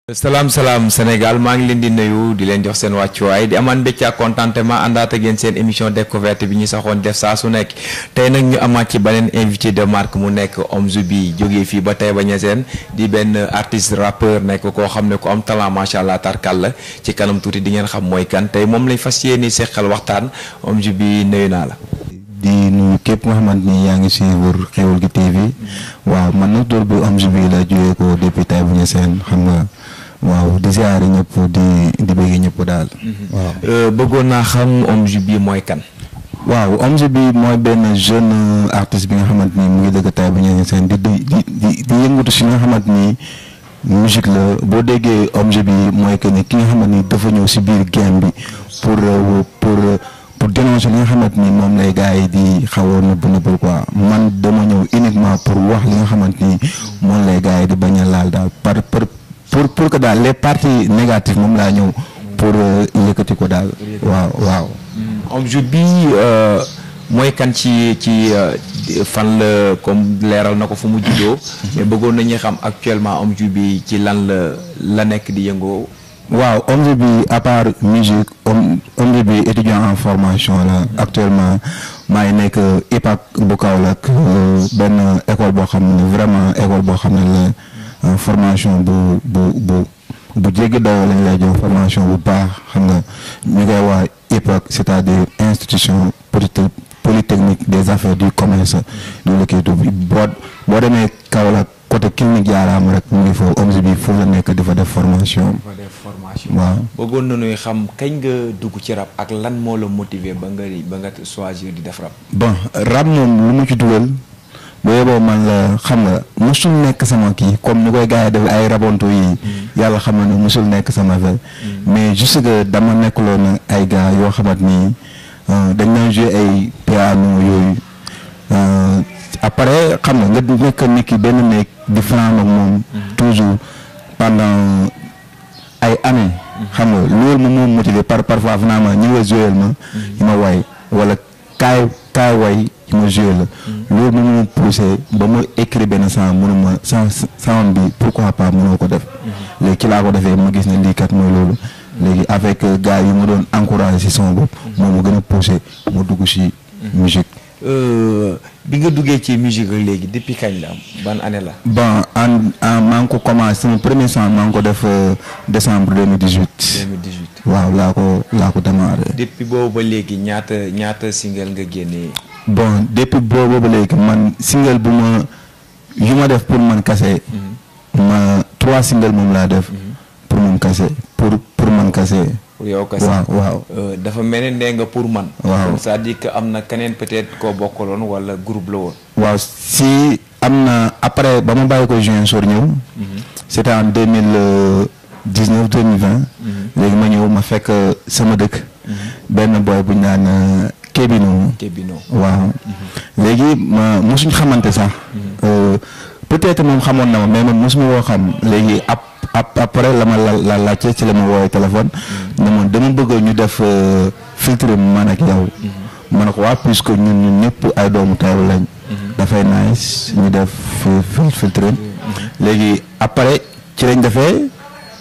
salaam Sénégal maa ngi leen di nuyu di leen jox seen wàccuwaay di amaan mbégte ak contentement àndaat ak yéen seen émission découverte bi ñu saxoon def saa su nekk tey nag ñu amaat ci beneen invité de marque mu nekk Omzo B jógee fii ba Taïba Niassène di benn artiste rappeur nekk koo xam ne ku am talent macha allah tarkal la ci kanam tuuti di ngeen xam mooy kan tey moom lañ fas yéene seqal waxtaan Omzo B nuyu naa la. di nuyu képp nga xamante ni yaa ngi suivre Xeweul gi TV waaw man nag door bi Omzo B la jógee ko depuis Taïba Niassène xam nga. waaw di ziare ñëpp di bëgg ñëpp daal. waaw bëggoon naa xam Omzo B mooy kan. waaw Omzo B mooy benn jeune artiste bi nga xamante ni mu ngi dëkk Taïba Niassène di yëngatu si nga xamante ni musique la boo déggee Omzo B mooy que ni ki nga xamante ni dafa ñëw si biir game bi pour dénoncer li nga xamante ni moom lay gars yi di xaw a nëbb quoi man dama ñëw uniquement pour wax li nga xamante ni moom lay gars yi di bañ a laal daal pour que daal les parties négatives moom laa ñëw pour yëkkati ko daal. waaw. Omzo B mooy kan ci fan la comme leeral na ko fu mu juddoo. mais bëggoon nañu xam actuellement Omzo B ci lan la nekk di yëngoo. waaw Omzo B à part musique Omzo B étudiant en formation la actuellement maa ngi nekk IPAC bu Kaolack benn école boo xam ne vraiment école boo xam ne la. formation bu jéggi dayoo lañ lay jox formation bu baax xam nga ñu koy wax IPAC c'est-à-dire institution polytechnique des affaires du commerce du la kii tuuti boo demee Kaolack côté clinique jaaraam rek mu ngi foofu Omzo B foofu la nekk di fa def formation. waaw bëggoon nañuy xam kañ nga dugg ci rap ak lan moo la motiver ba nga choisir di def rap. bon rap moom lu mu ci dugal. boobu man la xam nga musul nekk sama kii comme ni koy gars yi def ay rabonto yi yàlla xam na ne musul nekk sama affaire mais juste que dama nekkuloon ay gars yoo xamante ni dañ doon jouer ay piano yooyu après xam nga nekk nit ki benn nekk di fanaan ak moom toujours pendant ay années xam nga loolu moom moo motivé parfois finalement ñi nga jouer ma ñu ma way wala kaay way ma joué la loolu moom moo poussé ba ma écrit benn son mënuma son bi pourquoi pas mënoo ko def léegi ci laa ko defee ma gis ne lii kat mooy loolu léegi avec gars yi ma doon encouragé si son bopp moom ma gën a poussé ma dugg si musique bi nga duggee ci musique léegi depuis kañ la ban année la bon maa ngi ko commencé sama premier son maa ngi ko def décembre 2018 waaw laa ko démarré depuis boobu ba léegi ñaata single nga génnee bon depuis boobu ba léegi man single yu ma def pour man kase ma 3 single moom laa def pour man kase pour man kase pour yow kase waaw dafa mel ne nee nga pour man waaw c'est-à-dire que am na keneen peut-être koo bokkaloon wala groupe la woon waaw si am na après ba ma bàyyi ko juin soor ñëw c'était en 2019 2020 léegi ma ñëw ma fekk sama dëkk benn boy bu ñu naan Kébino waaw léegi ma mosuñ xamante sax peut-être moom xamoon na ma mais man mosuma woo xam léegi après la ma la laajte ci la ma woowee téléphone ne ma dama bëgg ñu def filtre man ak yow ma ne ko waa puisque ñun ñëpp ay doomu Taïba lañ dafay nice ñu def filtre léegi après ci lañ defee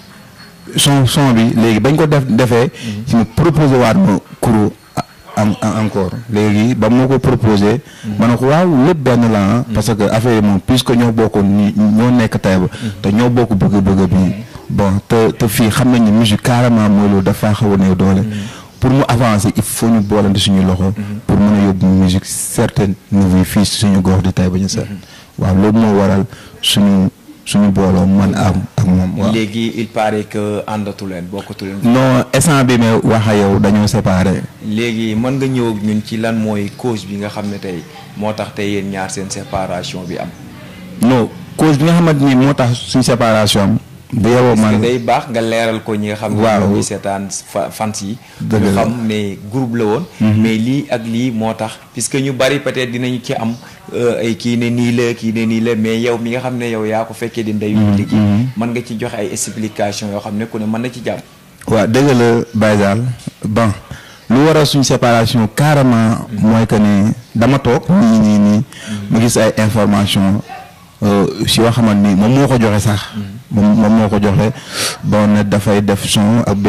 son bi léegi bañ ko defee ci mu proposé waat ma kuro encore léegi ba moo ko proposé ma ne ko waaw lépp benn la parce que affaire yi moom puisque ñoo bokk ñoo nekk Taïba te ñoo bokk bëgg-bëgg bi bon te fii xam nañ ne musique carrément mooy loolu dafa xaw a néew doole pour mu avancer il faut ñu boolante suñu loxo pour mën a yóbbu musique certain niveau yi fii suñu gox di Taïba Niassène waaw loolu moo waral suñu booloo man ak moom waaw. léegi il paraît que àndatu leen bokkatu leen. non instant bi may wax ak yow dañoo séparé. léegi mën nga ñëw ak ñun ci lan mooy cause bi nga xam ne tey moo tax tey yéen ñaar seen séparation bi am. non cause bi nga xamante ni moo tax suñu séparation am. bu yeboo man parce que day baax nga leeral ko ñi nga xam ne ñoo ngi seetaan fans yi ñu xam ne groupe la woon mais lii ak lii moo tax puisque ñu bari peut-être dinañu ci am ay kii ne nii la mais yow mi nga xam ne yow yaa ko fekkee di ndeyu liggéey mën nga ci joxe ay explication yoo xam ne ku ne mën na ci jàpp waaw dëgg la Baye Zale bon lu waral suñu séparation carrément mooy que ne dama toog nii ma gis ay information si yoo xamante ni moom moo ko joxe sax moom moo ko joxe bon ne dafay def son ak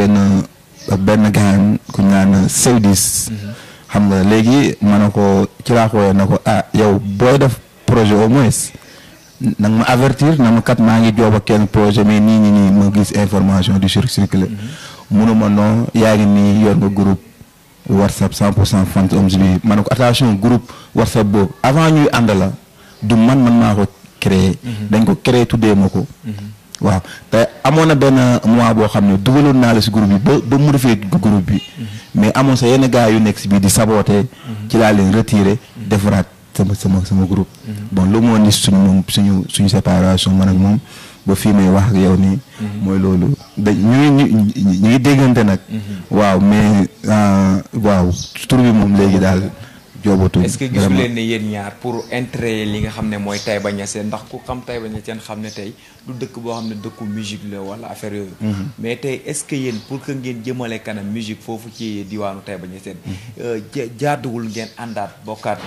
benn gaan ku ñu naan Seydis. xam nga léegi ma ne ko ci laa ko woowee na ko yow booy def projet au moins nag ma avertir na ma kat maa ngi joob ak kenn projet mais nii ma gis information du circuler munuma non yaa ngi nii yor nga groupe WhatsApp 100% fans Omzi bi ma ne ko attention groupe WhatsApp boobu avant ñuy ànd la du man maa ko créé dañ ko créé tuddee ma ko waaw te amoon na benn mois boo xam ne dugaloon naa la si groupe bi ba mu defee groupe bi mais amoon sa yenn gars yu nekk si biir di saboté ci laa leen retiré defaraat sama groupe bon lu moo ni suñu séparation man ak moom ba fii may wax ak yow nii mooy loolu ñu ngi déggante nag waaw mais waaw tur bi moom léegi daal joobatu. est-ce que gisu leen ne yéen ñaar pour intérêt li nga xam ne mooy Taïba Niassène ndax ku xam Taïba Niassène xam ne tey du dëkk boo xam ne dëkku musique la wala affaire yooyu mais tey est-ce que yéen pour que ngeen jëmale kanam musique foofu ci diwaanu Taïba Niassène jaaduwul ngeen àndaat bokkaat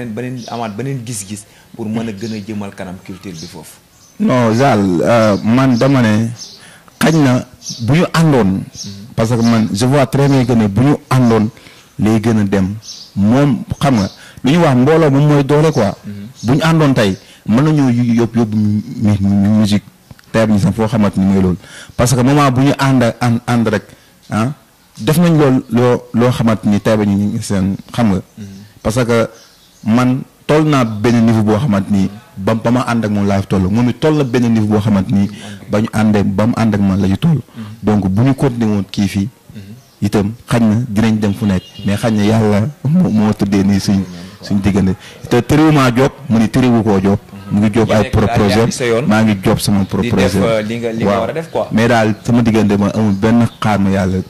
beneen gis-gis pour mën a gën a jëmal kanam culture bi foofu. non Zal man dama ne xañ na bu ñu àndoon parce que man je vois très bien que ne bu ñu àndoon lay gën a dem moom xam nga lu ñuy wax mbooloo moom mooy doole quoi bu ñu àndoon tey mën nañoo yóbbu musique Taïba Niassène foo xamante ni mooy loolu parce que moment bu ñu ànd rek def nañ loo xamante ni Taïba Niassène xam nga parce que man toll naa benn niveau boo xamante ni ba ma ànd ak moom laa fi toll moom it toll na benn niveau boo xamante ni ba mu ànd ak man la ñu toll donc bu ñu continué woon kii fii itam xañ na dinañ dem fu nekk mais xañ na yàlla moo tuddee nii suñ diggante te tëriwumaa job mu ni tëriwu koo job mu ngi job ay projet maa ngi job sama projet li nga war a def quoi mais daal sama diggante ma amul benn xaar ma yàlla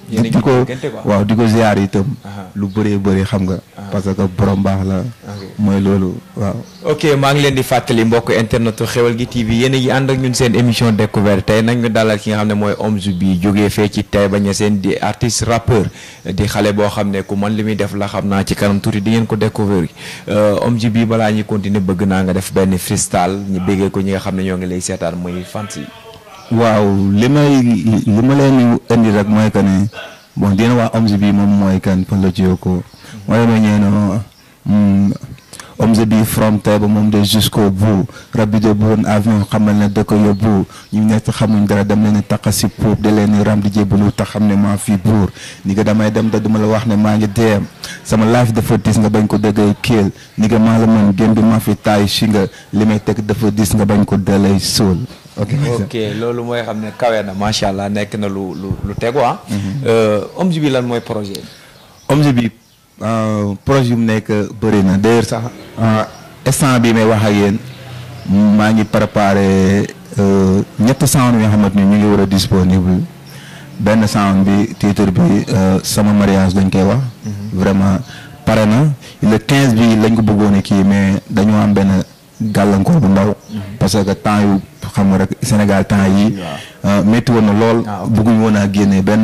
di ko ziar itam lu bëree xam nga parce que borom baax la mooy loolu waaw ok maa ngi leen di fàttali mbokk internetu Xeweul gi TV yéen a ngi ànd ak ñun seen émission découverte tey nag ñu dalal ki nga xam ne mooy Omzi bi jógee fee ci Taïba Niassène di artiste rappeur di xale boo xam ne ku man li muy def la xam naa ci kanam tuuti di ngeen ko découvrir Omzi bi balaa ñuy continuer bëgg naa nga def benn freestyle ñu béggee ko ñi nga xam ne ñoo ngi lay seetaan muy fans yi waaw li ma leen indi rek mooy que ne bon dina waa Omzi bi moom mooy kan fan la jiyoo ko mooy ma ñeeno Omzi bi from Taïba moom de jusqu'au bout rabbi de bon avion xamal ne da ko yóbbu ñu nekk xamuñ dara dem leen taqa si puub da leen ram di jébbalu tax xam ne maa fi buur ni nga damay dem da duma la wax ne maa ngi deem sama life dafa dis nga bañ ko dëggay kéel ni nga maa la mën gém bi maa fi taay si nga li may teg dafa dis nga bañ ko dalay sóol ok loolu mooy xam ne kawe na macha allah nekk na lu tegu Omzi bi lan mooy projet Omzi bi projet yu mu nekk bëri na d'ailleurs sax instant bi may wax ak yéen maa ngi préparé ñetti sound yoo xamante ni ñu ngi war a disponible benn sound bi titre bi sama mariage dañ koy wax vraiment pare na le 15 bi lañ ko bëggoon kii mais dañoo am benn gàllankoor bu ndaw parce que temps yu xam nga rek Sénégal temps yi métti woon na lool bëgguñ woon a génne benn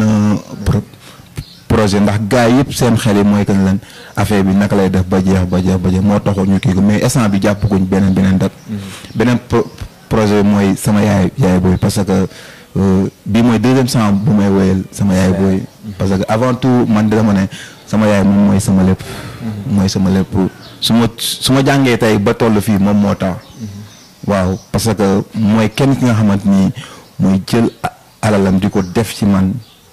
projet ndax gars yëpp seen xel yi mooy que leen affaire bi naka lay def ba jeex moo taxoon ñu kii ko mais instant bi jàppaguñ beneen date beneen projet mooy sama yaay booy parce que bii mooy deuxième sang bu may woyal sama yaay booy parce que avant tout man dama ne sama yaay moom mooy sama lépp mooy sama lépp su ma jàngee tey ba toll fii moom moo tax waaw parce que mooy kenn ki nga xamante ni mooy jël alalam di ko def ci man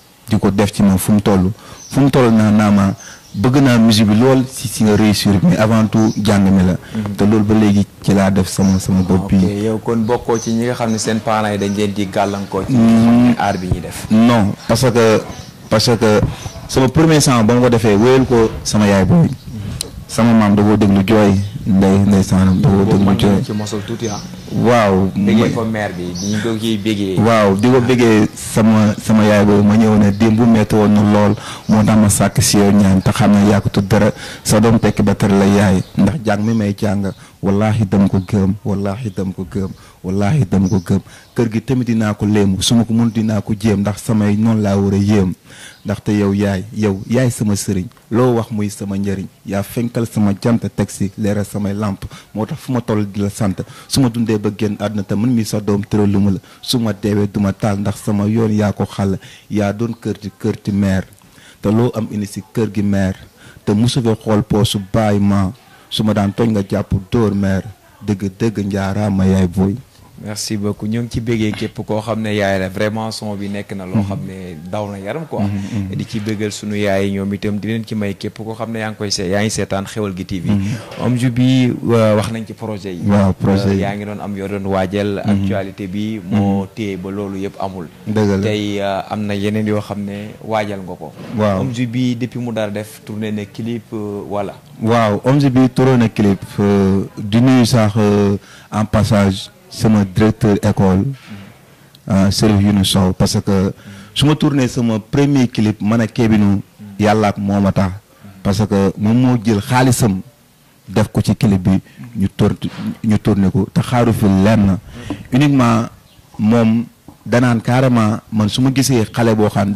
fu mu toll naa ma bëgg naa musique bi lool si nga réussir mais avant tout jàng mi la te loolu ba léegi ci laa def sama bopp bi yow kon bokkoo ci ñi nga xam ne seen parents yi dañ leen di gàllankoor ci aar bi ñuy def non parce que sama premier sang ba ma ko defee wéyal ko sama yaay booy sama maam da koo déglu jooy ndey saanam da koo déglu jooy ci mosal tuuti waaw bëggee ko mère bi di ko ciy bëggee waaw di ko bëggee sama yaay boobu ma ñëw ne démb bu métti woon na lool moo tax ma sàkk si yow ñaan te xam ne yàkkutut dara sa doom tekki ba tere la yaay ndax jàng mi may jàng wallaahi dam ko gëm wallahi dama ko gëm kër gi tamit dinaa ko léemu su ma ko mën dinaa ko jéem ndax samay noonu laa war a yéem ndaxte yow yaay sama sëriñ loo wax muy sama njëriñ yaa fenkal sama jant teg si leeral samay lamp moo tax fu ma toll di la sant su ma dundee ba génn àdduna te mën mi sa doom tëralu ma la su ma deewee duma taal ndax sama yoon yaa ko xàll yaa doon kër ti meer te loo am indi si kër gi meer te musu fee xool poosu baay ma su ma daan tooñ nga jàpp dóor meer dëgg njaaraama yaay booy. merci beaucoup ñoo ngi ci bëggee képp koo xam ne yaay la vraiment son bi nekk na loo xam ne daw na yaram quoi. di ci bëggal sunu yaay ñoom itam di leen ci may képp koo xam ne yaa ngi seetaan Xeweul gi TV. Omzo bi wax nañ ci projet yi. waaw projet yi yaa ngi doon am yoo doon waajal. actualité bi moo téye ba loolu yëpp amul. dëgg la tey am na yeneen yoo xam ne waajal nga ko. waaw Omzo bi depuis mu dara def tourné ne clip wala. waaw Omzo bi tourné na clip di nuyu sax en passage. sama directeur école Serif Younous Sow parce que su ma tourné sama premier clip man ak Kebino yàlla ak moom a tax parce que moom moo jël xaalisam def ko ci clip bi ñu tourné ko te xaaru fi lenn uniquement moom danaan carrément man su ma gisee xale boo xam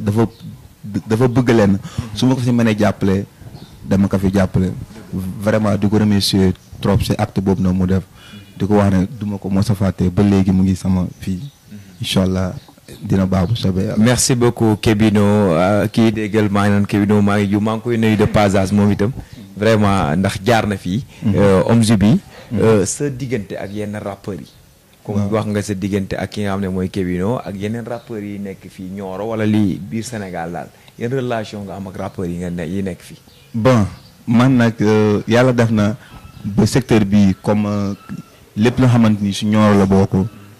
dafa bëgg lenn su ma ko si mënee jàppale dama ko fi jàppale vraiment di ko remercier trop si acte boobu na mu def di ko wax ne duma ko mos a fàtte ba léegi mu ngi sama fii incha allah dina baax bu soobee yàlla. merci beaucoup Kebino kii déggal maa ngi naan Kebino maa ngi koy nuyu de passage moom itam vraiment ndax jaar na fii. Omzo bi sa diggante ak yenn rappeurs yi. comme wax nga sa diggante ak ki nga xam ne mooy Kebino ak yeneen rappeurs yi nekk fii Nioro wala lii biir Sénégal daal yenn relation nga am ak rappeurs yi yi nekk fii. bon man nag yàlla def na ba secteur bi comme. lépp loo xamante ni su Nioro la bokk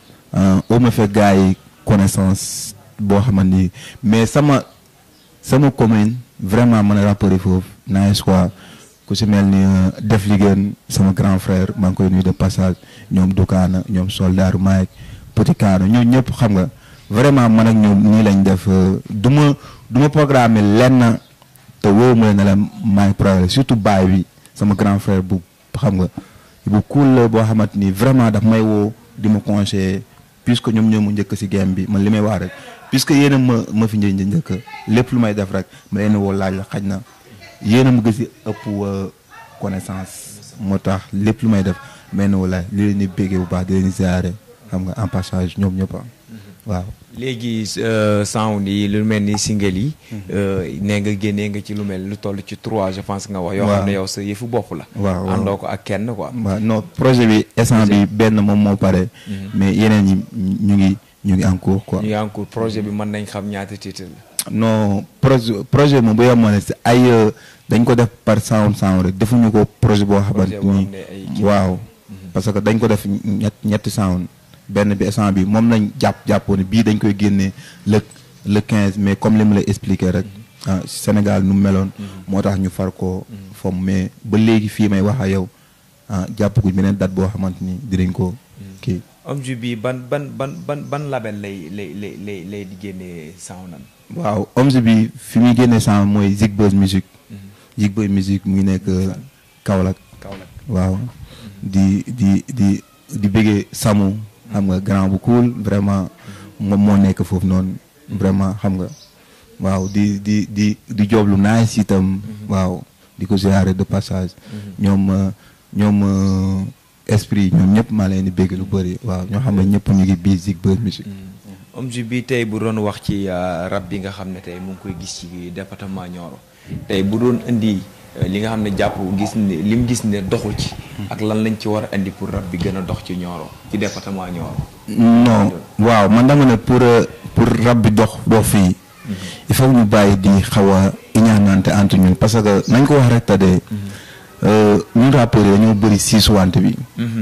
au ma fekk gars yi connaissance boo xamante ni mais sama commune vraiment mën a rapport foofu nice quoi ku si mel ni def liggéen sama grand frère maa ngi koy nuyu de passage ñoom Dukaana ñoom Soldaaru Mike Petit Kaano ñoom ñëpp xam nga vraiment man ak ñoom nii lañ def du ma programmer lenn te wóowu ma ne la maay programme surtout baay bi sama grand frère bu xam nga bu cool la boo xamante ni vraiment daf may woo di ma conseiller puisque ñoom ñoo mu njëkk si game bi man li may wax rek puisque yéen a ma fi njëkk lépp lu may def rek ma leen woo laaj la xaj na yéen a ma gis ëpp connaissance moo tax lépp lu may def ma leen woo laaj li leen di béggee bu baax di leen di ziare xam nga en passage ñoom ñëpp waaw. léegi sound yi lu mel ni single yi. nee nga génnee nga ci lu mel lu toll ci 3 je pense nga wax. yoo xam ne yow sa yëfu bopp la. waaw àndoo ko ak kenn quoi. waaw non projet bi instant bi benn moom moo pare. mais yeneen yi ñu ngi en cours quoi. ñu ngi en cours projet bi mën nañ xam ñaata titre la. non projet moom bu yemoon ne si ay dañ ko def par sound rek defuñu ko projet boo xamante ni waaw parce que dañ ko def ñetti sound. benn bi instant bi moom lañ jàppoon bii dañ koy génnee le 15 mais comme li mu lay expliquer rek Sénégal nu mu meloon moo tax ñu far ko fomm mais ba léegi fii may wax ak yow jàpp ko beneen date boo xamante ni dinañ ko kii. Omzo bi ban label lay di génnee soundam. waaw Omzo bi fi muy génnee sound mooy Zik Buzz Music. Zik Buzz Music mu ngi nekk Kaolack. waaw di bëggee Samu. xam nga grand bu cool vraiment moom moo nekk foofu noonu vraiment xam nga waaw di joblu nice itam waaw di ko ziare de passage ñoom esprit ñoom ñëpp maa leen di bégg lu bëri waaw ñoo xam ne ñëpp ñu ngi bii Zik Buzz Music. Omzo bi tey bu doon wax ci rap bi nga xam ne tey mu ngi koy gis ci département Nioro tey bu doon indi li nga xam ne jàpp li mu gis ne doxul ci. ak lan lañ ci war a indi pour rap bi gën a dox ci Nioro ci département Nioro. non waaw man dama ne pour rap bi dox fii. il faut ñu bàyyi di xaw a iñaanante entre ñun parce que nañ ko wax rek te de ñun rappeurs yi dañoo bëri siisuwante bi.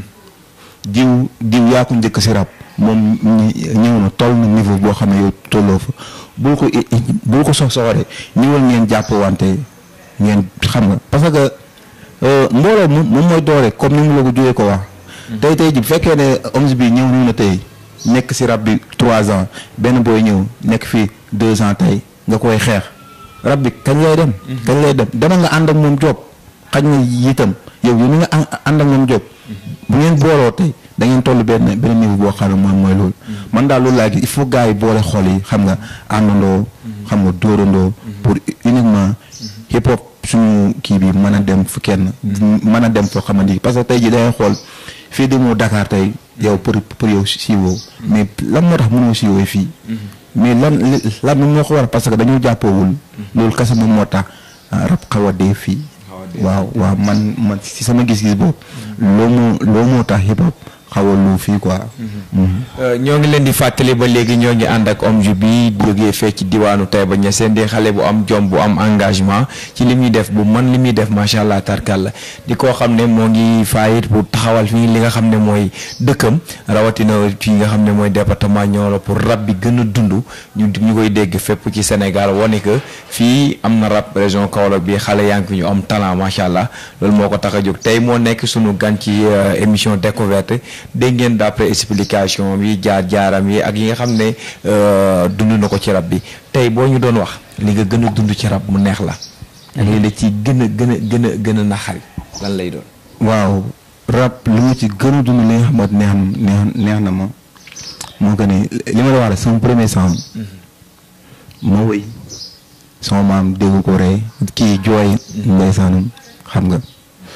diw yaa ko njëkk si rap moom ñëw na toll na niveau boo xam ne yow tolloo fa bul ko soxoree ñëwal ngeen jàppwante ngeen xam nga parce que mbooloo moom mooy doole comme ni mu la ko jógee ko wax. tey ji bu fekkee ne Omzo bi ñëw na tey nekk si rap bi 3 ans benn booy ñëw nekk fii 2 ans tey nga koy xeex rap bi kañ lay dem. kañ lay dem dama nga ànd ak moom job xaj na itam yow ni nga ànd ak moom job bu ngeen booloo tey da ngeen toll benn niveau boo xam ne mooy loolu. man daal loolu laa gis il faut gars yi boole xol yi xam nga àndandoo. xam nga dóorandoo. pour uniquement hip hop suñu kii bi mën a dem fu kenn. mën a dem foo xamante ni parce que tey jii da ngay xool fii demoo Dakar tey yow pour yow siiwoo. mais lan moo tax mënoo siiwoo fii. mais lan moo ko war parce que dañoo jàppoowul. loolu kese moom moo tax rap xaw a dee fii. waaw man si sama gis-gis boobu. loo moo tax hip hop xaw a lu fii quoi. ñoo ngi leen di fàttali ba léegi ñoo ngi ànd ak Omzo bi jógee fee ci diwaanu Taïba Niassène di xale bu am jom bu am engagement ci li muy def bu man li muy def macha allah tarkal la di koo xam ne moo ngi faayit pour taxawal fii li nga xam ne mooy dëkkam rawatina fii nga xam ne mooy département Nioro pour rap bi gën a dund ñu koy dégg fépp ci Sénégal wane que fii am na rap région Kaolack bi xale yaa ngi fi ñu am talent macha allah loolu moo ko tax a jóg tey moo nekk sunu gan ci émission découverte dégg ngeen d'après explication yi jaar-jaaram yi ak yi nga xam ne dund na ko ci rap bi tey boo ñu doon wax li nga gën a dund ci rap mu neex la ak li la ci gën a naxari lan lay doon. waaw rap li ma ci gën a dund li nga xamante neex na ma moo ko ne li ma la wax rek sama premier son ma wëy sama maam dégg ko rey kii jooy ndeysaanam xam nga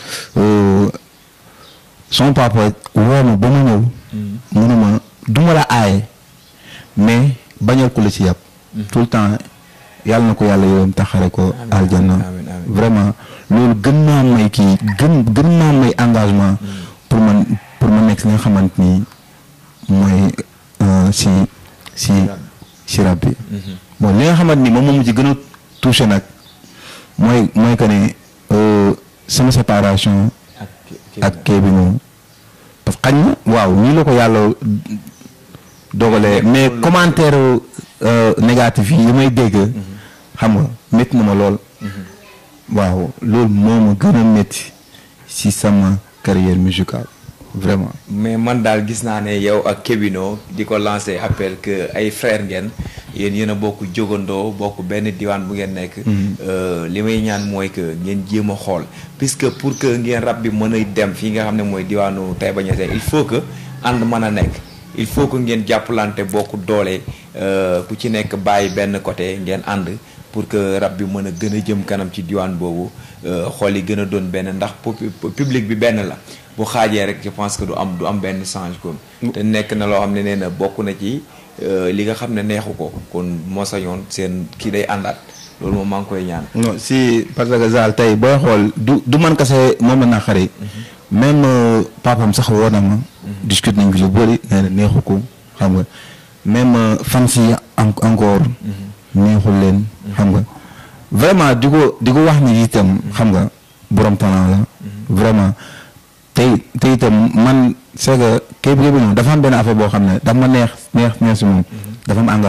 son papa woo ma ba ma ñëw munuma duma la aaye mais bañal ko la ci yàpp tout le temps yàlla na ko yàlla yoom taxare ko aljanna vraiment loolu gën naa may kii gën naa may engagement pour ma nekk si nga xamante ni mooy si rap bi bon li nga xamante ni moom ci gën a touché nag mooy que ne sama séparation ak kii bi moom parce que xañ na waaw nii la ko yàlla dogalee mais commentaire négatif yi may dégg xam nga métti na ma lool waaw loolu moo ma gën a métti si sama carrière musicale vraiment. mais man daal gis naa ne yow ak Kebino di ko lancer appel que ay frère ngeen yéen a bokk jógandoo bokk benn diwaan bu ngeen nekk. li may ñaan mooy que ngeen jéem a xool puisque pour que ngeen rap bi mën a dem fii nga xam ne mooy diwaanu Taïba Niassène il faut que ànd mën a nekk il faut que ngeen jàppalante bokk doole ku ci nekk bàyyi benn côté ngeen ànd pour que rap bi mën a gën a jëm kanam ci diwaan boobu xool yi gën a doon benn ndax public bi benn la. bu xaajee rek je pense que du am benn change kon te nekk na loo xam ne nee na bokk na ci li nga xam ne neexu ko kon moo sañoon seen kii day àndaat loolu moom maa ngi koy ñaan. non si parce que Zal tey booy xool du man kese moom la naa xare même papam sax woo na ma. discute nañ fi lu bëri nee na neexu ko xam nga même fans yi encore. neexul leen. xam nga vraiment di ko wax ni itam xam nga borom talent la. vraiment. tey itam man c'est que kii bi noonu dafa am benn affaire boo xam ne dafa ma neex si moom dafa am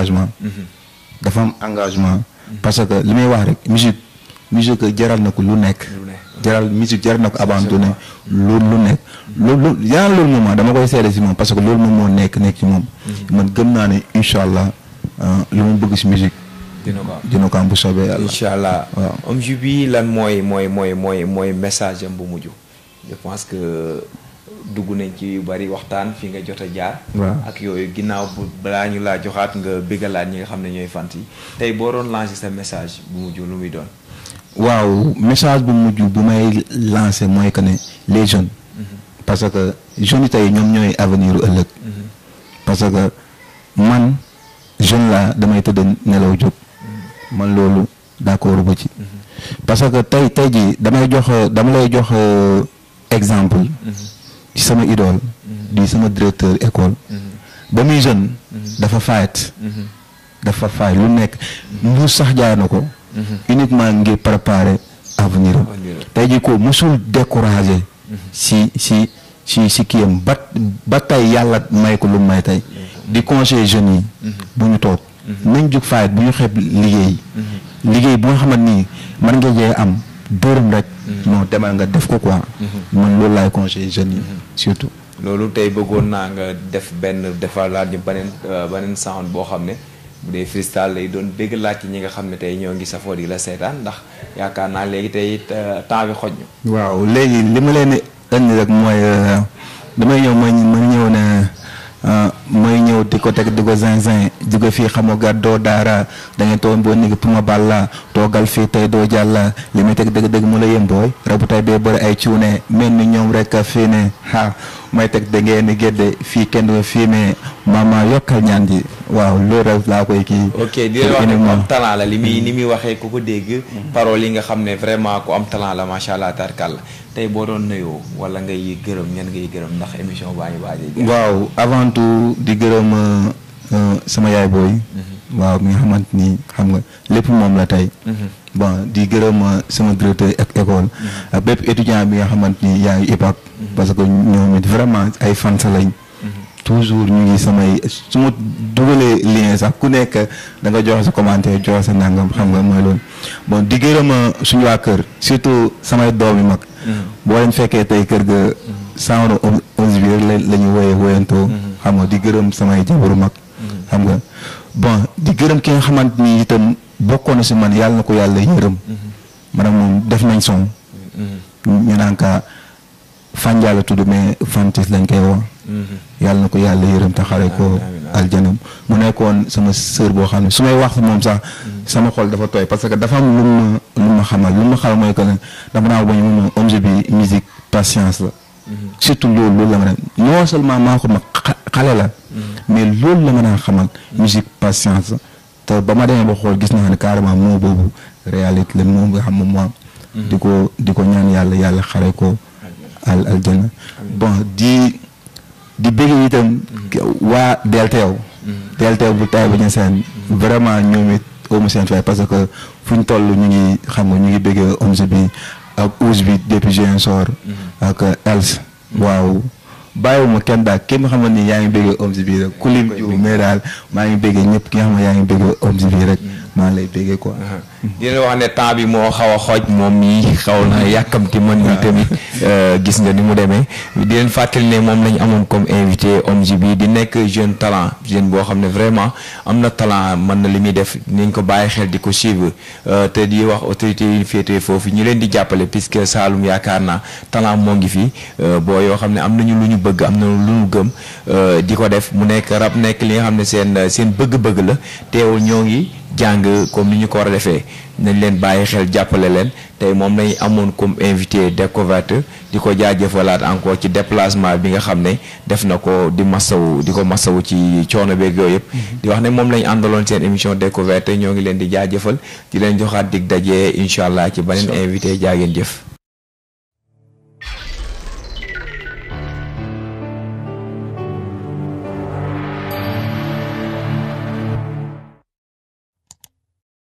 engagement parce que li may wax rek musique jaral na ko lu nekk musique jaral na ko abandonné lu nekk loolu yaa loolu moom dama koy seede si moom parce que loolu moom moo nekk ci moom man gëm naa ne incha allah lu mu bëgg si musique dina ko am bu soobee yàlla incha allah waaw Omzo bi lan mooy message am bu mujj. je pense que dugg nañ ci yu bari waxtaan fi nga jot a jaar. ak yooyu ginnaaw bu balaa ñu laa joxaat nga bégalaat ñi nga xam ne ñooy fant yi tey boo doon lancer sa message bu mujj lu muy doon. waaw message bu mujj bu may lancer mooy que ne les jeunes. parce que jeunes yi tey ñoom ñooy avenir u ëllëg. parce que man jeune laa damay tëdd nelaw jóg. man loolu d'accord ba ci. parce que tey jii dama lay jox. exemple ci sama idole di sama directeur école ba muy jeune dafa faay lu nekk mbuus sax jaay na ko uniquement ngir préparer avenir am tey jii ko musul décourager si kiyam ba tey yàlla may ko lu may tey di conseiller jeunes yi bu ñu toog nañ jug faayet bu ñu xeeb liggéey bu nga xamante nii man nga jee am dóoram rek non demal nga def ko quoi man loolu laay conseillé jeunes yi surtout loolu tey bëggoon naa nga def defalaat ñu beneen sound boo xam ne bu dee freestyle lay doon dégg laaj ci ñi nga xam ne tey ñoo ngi safoo di la seetaan ndax yaakaar naa léegi tey temps bi xoj ñu waaw léegi li ma leen indi rek mooy damay ñëw ma ñëw ne mooy ñëw di ko teg di ko zinzin di ko fii xam nga gàddoo daara da ngeen toog boo nigi pour ma balla toogal fii tey doo jàlla li may teg dëgg-dëgg mu la yëm booy rabu tey bee bëri ay cuune mel ni ñoom rek fii ne may teg da ngeen di gédde fii kenn du fii mais mama yokkal ñaan ji waaw loolu rek laa koy kii. ok di leen wax ne ku am talent la li muy waxee ku ko dégg. parole yi nga xam ne vraiment ku am talent la macha allah tarkalla tey boo doon nuyoo wala ngay gërëm ñan ngay gërëm ndax émission baa ngi waaj a. waaw avant tout di gërëm sama yaay booy. waaw mi nga xamante ni xam nga lépp moom la tey. bon di gërëm sama directeur ak école. ak bépp étudiant bi nga xamante ni yaa ngi IPAC. parce que ñoom it vraiment ay fans lañ. toujours ñu ngi samay su ma dugalee lien sax ku nekk da nga joxe sa commentaire joxe sa nangam xam nga mooy loolu. bon di gërëm suñu waa kër surtout samay doom yi mag. boo leen fekkee tey kër ga. sànq onze bi rek la ñu woyantoo. xam nga di gërëm samay jabaru mag. xam nga bon di gërëm ki nga xamante ni itam bokkoon na si man yàlla na ko yàlla yërëm. maanaam moom def nañ son. ñu naan ka Fandia la tudd mais Fantis lañ koy wax. yàlla na ko yàlla yërëm te xare ko aljanam mu nekkoon sama sœur boo xam ne su may wax moom sax sama xol dafa tooy parce que dafa am lu ma xamal mooy que ne dama naa bañ mun a objet bi musique patience la. surtout loolu la ma ne non seulement maa ko mag xale la. mais loolu la ma naa xamal musique patience la te ba ma demee ba xool gis naa ne carrément moo boobu réalité la moom nga xam moom moo am. di ko ñaan yàlla xare ko aljana bon di bëgg itam waa DLTV bu tay ba ñu seen vraiment ñoom it amu seen fay parce que fu ñu toll ñu ngi xam nga ñu ngi bëgg OMG bi ak Ousse bi depuis Ziguinchor ak Els waaw bàyyiwuma kenn daal képp nga xam ne yaa ngi bëgg OMG bi rek ku lim jiw mais daal maa ngi bëgg ñëpp ki nga xam ne yaa ngi bëgg OMG bi rek maa lay bëggee quoi. dina wax ne temps bi moo xaw a xooj moom mii xaw na yàkkamti man mi tamit gis nga ni mu demee di leen fàttali ne moom lañu amoon comme invité OMG bi di nekk jeune talent jeune boo xam ne vraiment am na talent mën na li muy def nañ ko bàyyi xel di ko suivre te di wax autorité yi féetee foofu ñu leen di jàppale puisque Saloum yaakaar naa talent moo ngi fi boo yoo xam ne am nañu lu ñu bëgg am na lu ñu gëm di ko def mu nekk rap nekk li nga xam ne seen bëgg-bëgg la teewul ñoo ngi jàng comme ni ñu ko war a defee nañ leen bàyyi xel jàppale leen tey moom lañ amoon comme invité découverte di ko jaajëfalaat encore ci déplacement bi nga xam ne def na ko di ko masawu ci coono beeg yooyu yëpp. di wax ne moom lañ àndaloon seen émission découverte ñoo ngi leen di jaajëfal di leen joxaat dig daje incha allah ci beneen invité jaa ngeen jëf.